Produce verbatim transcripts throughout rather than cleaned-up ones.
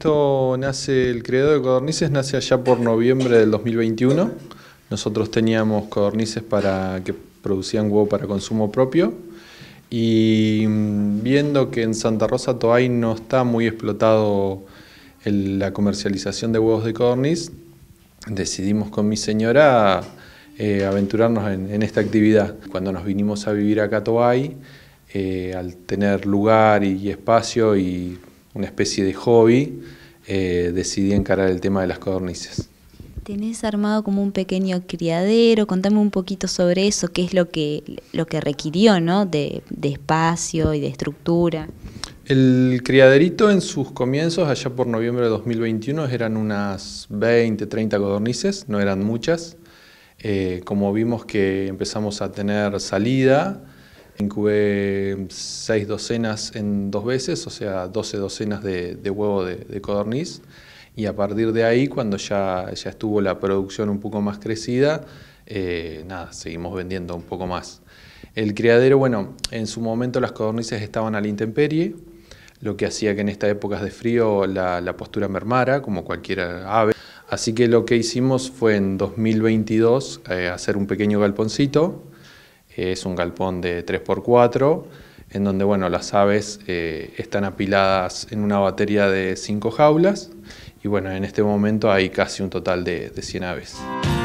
Esto nace, el criadero de codornices nace allá por noviembre del dos mil veintiuno. Nosotros teníamos codornices para, que producían huevo para consumo propio y viendo que en Santa Rosa Toay no está muy explotado el, la comercialización de huevos de codorniz, decidimos con mi señora eh, aventurarnos en, en esta actividad. Cuando nos vinimos a vivir acá a Toay, eh, al tener lugar y, y espacio y una especie de hobby, eh, decidí encarar el tema de las codornices. Tenés armado como un pequeño criadero, contame un poquito sobre eso, qué es lo que, lo que requirió, ¿no? de, de espacio y de estructura. El criaderito en sus comienzos, allá por noviembre de dos mil veintiuno, eran unas veinte, treinta codornices, no eran muchas. Eh, como vimos que empezamos a tener salida, incubé seis docenas en dos veces, o sea, doce docenas de, de huevo de, de codorniz. Y a partir de ahí, cuando ya, ya estuvo la producción un poco más crecida, eh, nada, seguimos vendiendo un poco más. El criadero, bueno, en su momento las codornices estaban a la intemperie, lo que hacía que en estas épocas de frío la, la postura mermara, como cualquier ave. Así que lo que hicimos fue en dos mil veintidós eh, hacer un pequeño galponcito. Eh, es un galpón de tres por cuatro, en donde bueno, las aves eh, están apiladas en una batería de cinco jaulas. Y bueno, en este momento hay casi un total de, de cien aves.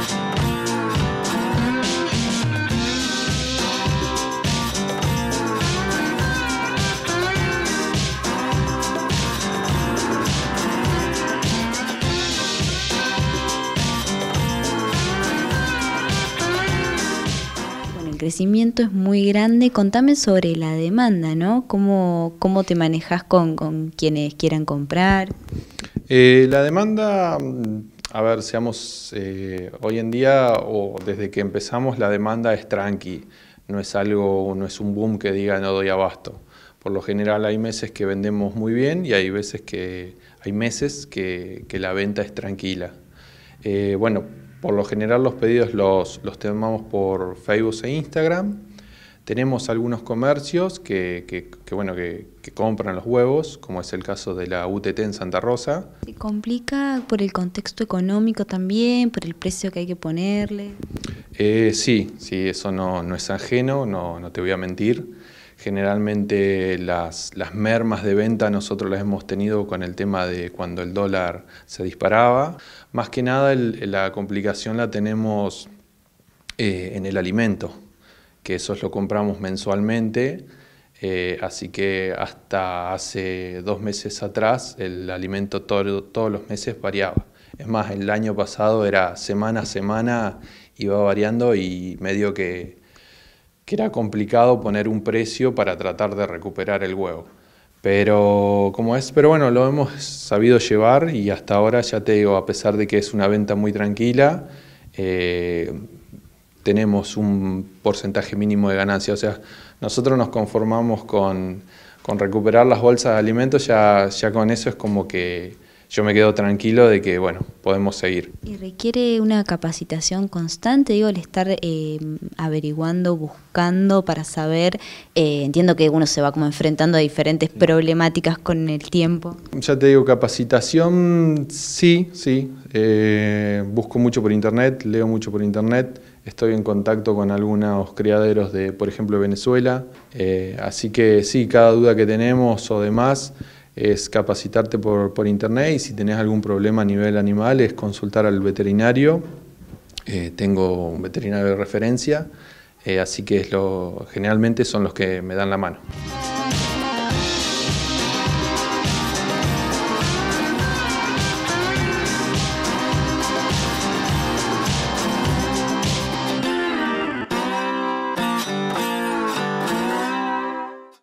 Bueno, el crecimiento es muy grande. Contame sobre la demanda, ¿no? ¿Cómo, cómo te manejas con, con quienes quieran comprar? Eh, la demanda, a ver, seamos, eh, hoy en día o desde que empezamos la demanda es tranqui, no es algo, no es un boom que diga no doy abasto. Por lo general hay meses que vendemos muy bien y hay veces que, hay meses que, que la venta es tranquila. Eh, bueno, por lo general los pedidos los, los tomamos por Facebook e Instagram. Tenemos algunos comercios que, que, que, bueno, que, que compran los huevos, como es el caso de la U T T en Santa Rosa. ¿Se complica por el contexto económico también, por el precio que hay que ponerle? Eh, sí, sí, eso no, no es ajeno, no, no te voy a mentir. Generalmente las, las mermas de venta nosotros las hemos tenido con el tema de cuando el dólar se disparaba. Más que nada el, la complicación la tenemos eh, en el alimento, que eso lo compramos mensualmente, eh, así que hasta hace dos meses atrás el alimento todo, todos los meses variaba. Es más, el año pasado era semana a semana, iba variando y medio que, que era complicado poner un precio para tratar de recuperar el huevo. Pero, como es, pero bueno, lo hemos sabido llevar y hasta ahora, ya te digo, a pesar de que es una venta muy tranquila, eh, tenemos un porcentaje mínimo de ganancia, o sea, nosotros nos conformamos con, con recuperar las bolsas de alimentos, ya, ya con eso es como que yo me quedo tranquilo de que, bueno, podemos seguir. ¿Y requiere una capacitación constante, digo, el estar eh, averiguando, buscando para saber? Eh, entiendo que uno se va como enfrentando a diferentes problemáticas con el tiempo. Ya te digo, capacitación, sí, sí. Eh, busco mucho por internet, leo mucho por internet. Estoy en contacto con algunos criaderos de, por ejemplo, Venezuela. Eh, así que sí, cada duda que tenemos o demás es capacitarte por, por internet y si tenés algún problema a nivel animal es consultar al veterinario. Eh, tengo un veterinario de referencia, eh, así que es lo, generalmente son los que me dan la mano.